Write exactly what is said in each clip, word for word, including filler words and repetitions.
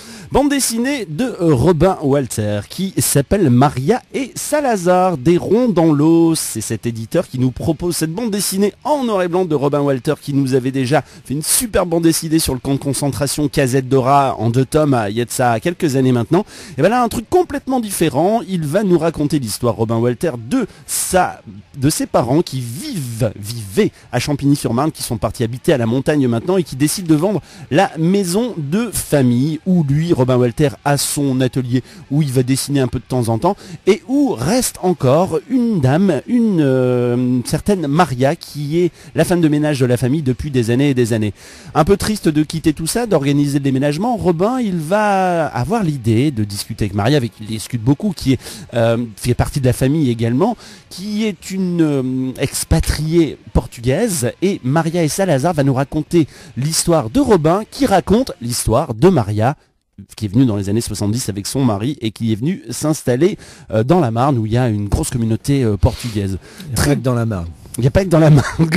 Bande dessinée de Robin Walter qui s'appelle Maria et Salazar, des ronds dans l'eau. C'est cet éditeur qui nous propose cette bande dessinée en noir et blanc de Robin Walter qui nous avait déjà fait une super bande dessinée sur le camp de concentration Casette Dora en deux tomes il y a de ça quelques années maintenant. Et bien là un truc complètement différent, il va nous raconter l'histoire Robin Walter de sa, de ses parents qui vivent, vivaient à Champigny-sur-Marne, qui sont partis habiter à la montagne maintenant et qui décident de vendre la maison de famille où lui, Robin Walter, a son atelier où il va dessiner un peu de temps en temps et où reste encore une dame, une euh, certaine Maria qui est la femme de ménage de la famille depuis des années et des années. Un peu triste de quitter tout ça, d'organiser le déménagement, Robin il va avoir l'idée de discuter avec Maria, avec qui il discute beaucoup, qui est, euh, fait partie de la famille également, qui est une euh, expatriée portugaise, et Maria et Salazar va nous raconter l'histoire de Robin qui raconte l'histoire de Maria qui est venue dans les années soixante-dix avec son mari et qui est venue s'installer euh, dans la Marne où il y a une grosse communauté euh, portugaise. Très que dans la Marne. Il n'y a pas que dans la Marne.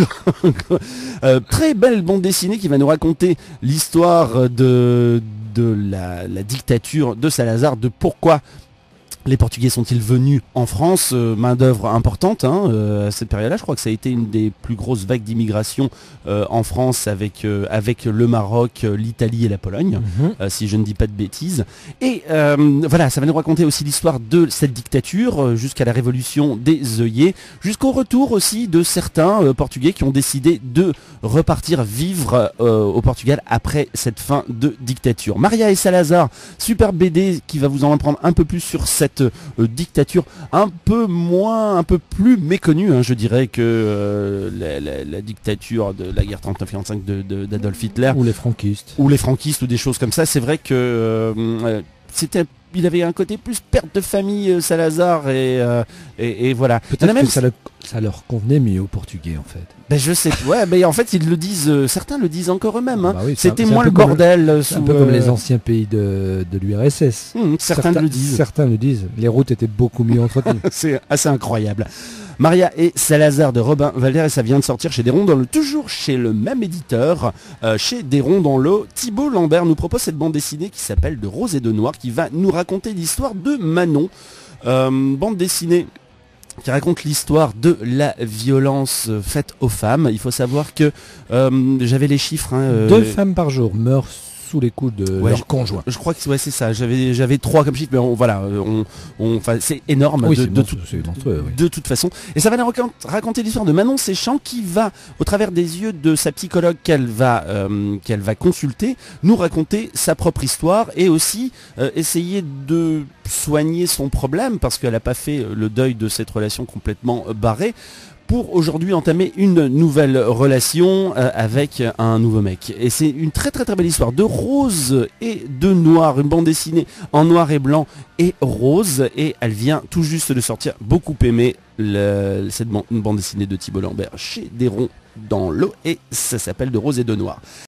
euh, très belle bande dessinée qui va nous raconter l'histoire de, de la, la dictature de Salazar, de pourquoi les Portugais sont-ils venus en France, euh, main d'œuvre importante hein, euh, à cette période-là. Je crois que ça a été une des plus grosses vagues d'immigration euh, en France avec, euh, avec le Maroc, euh, l'Italie et la Pologne, mmh. euh, si je ne dis pas de bêtises. Et euh, voilà, ça va nous raconter aussi l'histoire de cette dictature euh, jusqu'à la révolution des œillets, jusqu'au retour aussi de certains euh, Portugais qui ont décidé de repartir vivre euh, au Portugal après cette fin de dictature. Maria et Salazar, super B D qui va vous en apprendre un peu plus sur cette Euh, dictature un peu moins, un peu plus méconnue, hein, je dirais, que euh, la, la, la dictature de la guerre trente-neuf quarante-cinq de, de, d'Adolf Hitler. Ou les franquistes. Ou les franquistes, ou des choses comme ça. C'est vrai que euh, c'était... Il avait un côté plus perte de famille, euh, Salazar, et, euh, et, et voilà. Peut-être même que ça, le, ça leur convenait mieux aux Portugais, en fait. Ben je sais, ouais, ben en fait ils le disent, euh, certains le disent encore eux-mêmes. Hein. Bah oui, C'était un, moins le bordel. Le, c'est un peu euh... comme les anciens pays de, de l'U R S S. Mmh, certains, certains le disent. Certains le disent. Les routes étaient beaucoup mieux entretenues. C'est assez incroyable. Maria et Salazar de Robin Walter, et ça vient de sortir chez Desronds dans l'eau, toujours chez le même éditeur, euh, chez Desronds dans l'eau. Thibault Lambert nous propose cette bande dessinée qui s'appelle De Rose et de Noir, qui va nous raconter l'histoire de Manon. Euh, bande dessinée qui raconte l'histoire de la violence faite aux femmes. Il faut savoir que euh, j'avais les chiffres. Hein, euh, Deux femmes par jour meurent sous les coups de ouais, leur conjoint. Je crois que ouais, c'est ça. J'avais j'avais trois comme chiffre, mais on, voilà, on, on, c'est énorme oui, de, c'est de, tout, tout, monstrueux, oui. de toute façon. Et ça va nous raconter l'histoire de Manon Séchant qui va, au travers des yeux de sa psychologue qu'elle va euh, qu'elle va consulter, nous raconter sa propre histoire et aussi euh, essayer de soigner son problème parce qu'elle n'a pas fait le deuil de cette relation complètement barrée, pour aujourd'hui entamer une nouvelle relation euh, avec un nouveau mec. Et c'est une très très très belle histoire de rose et de noir, une bande dessinée en noir et blanc et rose, et elle vient tout juste de sortir, beaucoup aimée, le, cette bande, une bande dessinée de Thibault Lambert chez Desronds dans l'eau, et ça s'appelle De Rose et de Noir.